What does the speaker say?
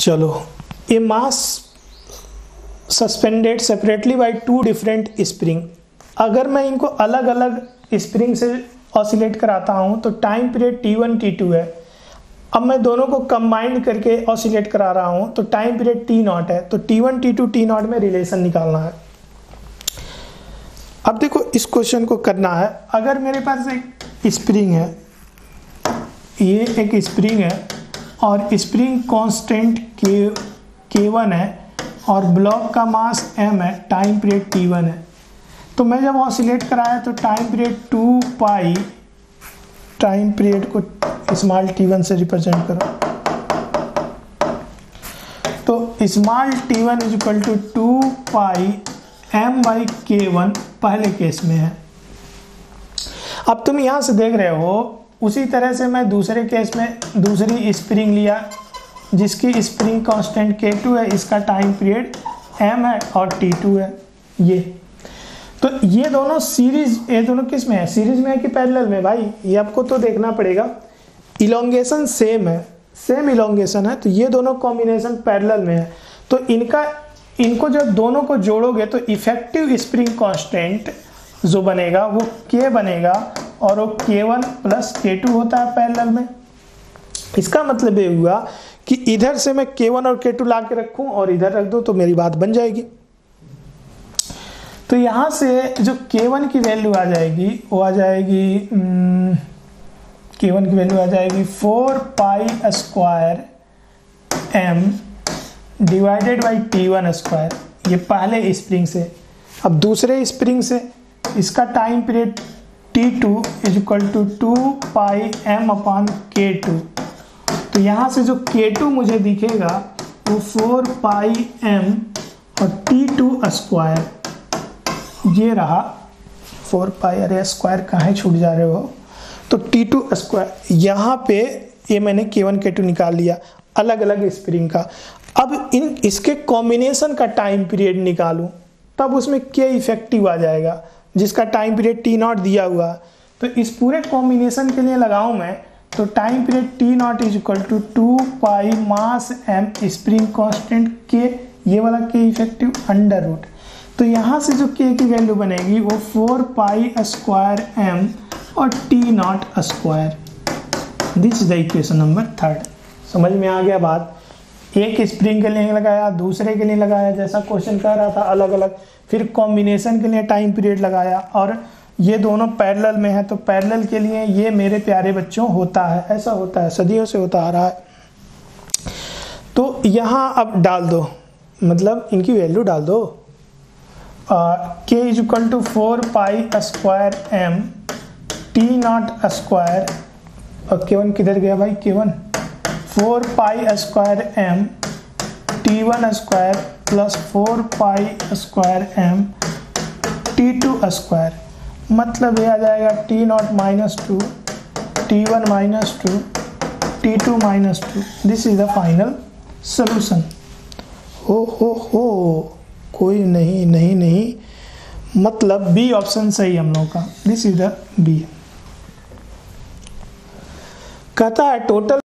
चलो, a mass suspended separately by two different spring, अगर मैं इनको अलग अलग स्प्रिंग से ऑसिलेट कराता हूं तो टाइम पीरियड T1 T2 है। अब मैं दोनों को कंबाइंड करके ऑसिलेट करा रहा हूं तो टाइम पीरियड T0 है। तो T1 T2 T0 में रिलेशन निकालना है। अब देखो, इस क्वेश्चन को करना है, अगर मेरे पास एक स्प्रिंग है, ये एक स्प्रिंग है और स्प्रिंग कांस्टेंट K1 है और ब्लॉक का मास m है, टाइम पीरियड T1 है। तो मैं जब ऑसिलेट कराया तो time period 2 pi, time period को स्मॉल t1 से रिप्रेजेंट करो, तो small t1 is equal to 2 pi m by K1 पहले केस में है। अब तुम यहां से देख रहे हो, उसी तरह से मैं दूसरे केस में दूसरी स्प्रिंग लिया जिसकी स्प्रिंग कांस्टेंट K2 है, इसका टाइम पीरियड m है और T2 है। ये तो ये दोनों सीरीज, ये दोनों किस में है, सीरीज में है कि पैरेलल में? भाई ये आपको तो देखना पड़ेगा। इलोंगेशन सेम है, सेम इलोंगेशन है, तो ये दोनों कॉम्बिनेशन पैरेलल में है। तो इनको जब दोनों को जोड़ोगे तो इफेक्टिव स्प्रिंग कांस्टेंट जो बनेगा वो K बनेगा और वो K1 प्लस K2 होता है पैरेलल में। इसका मतलब ये हुआ कि इधर से मैं K1 और K2 ला के रखूं और इधर रख दूं तो मेरी बात बन जाएगी। तो यहां से जो K1 की वैल्यू आ जाएगी वो आ जाएगी K1 की वैल्यू आ जाएगी 4 pi square m divided by T1 square, ये पहले स्प्रिंग से। अब दूसरे स्प्रिंग से इसका time period T2 is equal to 2 pi m upon K2। तो यहाँ से जो K2 मुझे दिखेगा वो 4 पाई m और T2 स्क्वायर, ये रहा 4 पाई, अरे स्क्वायर कहाँ छूट जा रहे हो, तो T2 स्क्वायर। यहाँ पे ये मैंने K1 K2 निकाल लिया अलग अलग स्प्रिंग का। अब इसके कॉम्बिनेशन का टाइम पीरियड निकालूं तब उसमें K इफेक्टिव आ जाएगा जिसका टाइम पीरियड T0 दिया हुआ। तो इस पूरे कॉम्बिनेशन के लिए लगाऊं मैं तो time period T0 is equal to 2 pi mass m spring constant K, ये वाला K इफेक्टिव अंडर रूट। तो यहाँ से जो K की वैल्यू बनेगी वो 4 पाई स्क्वायर m और T0 square. This is the equation number 3। समझ में आ गया बात? एक स्प्रिंग के लिए लगाया, दूसरे के लिए लगाया, जैसा क्वेश्चन कह रहा था अलग अलग, फिर कॉम्बिनेशन के लिए टाइम पीरियड लगाया, और ये दोनों पैरेलल में है तो पैरेलल के लिए ये मेरे प्यारे बच्चों होता है, ऐसा होता है, सदियों से होता आ रहा है। तो यहाँ अब डाल दो, मतलब इनकी वैल्यू डाल दो। K is equal to 4 pi square m T0 square, और K1 किधर गया भाई? K1 4 pi square m T1 square plus 4 pi square m T2 square, मतलब ये आ जाएगा T0 minus 2 T1 minus 2 T2 minus 2। This is the final solution. हो कोई नहीं, मतलब बी ऑप्शन सही हम लोग का। This is the B. कहता है टोटल